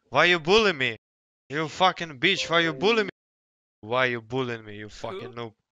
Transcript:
Why you bullying me? You fucking bitch, why you bullying me? Why you bullying me, you fucking Who? noob?